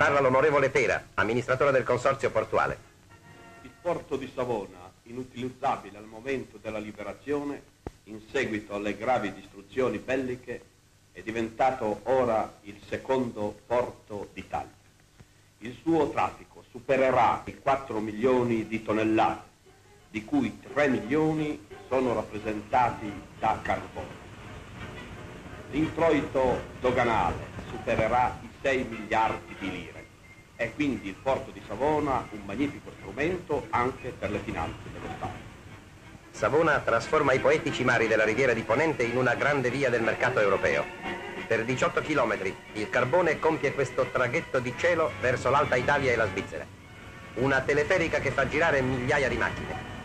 Parla l'onorevole Pera, amministratore del consorzio portuale. Il porto di Savona, inutilizzabile al momento della liberazione, in seguito alle gravi distruzioni belliche, è diventato ora il secondo porto d'Italia. Il suo traffico supererà i 4 milioni di tonnellate, di cui 3 milioni sono rappresentati da carbone. L'introito doganale supererà i 6 miliardi di lire. È quindi il porto di Savona un magnifico strumento anche per le finanze dello Stato. Savona trasforma i poetici mari della riviera di Ponente in una grande via del mercato europeo. Per 18 chilometri il carbone compie questo traghetto di cielo verso l'Alta Italia e la Svizzera. Una teleferica che fa girare migliaia di macchine.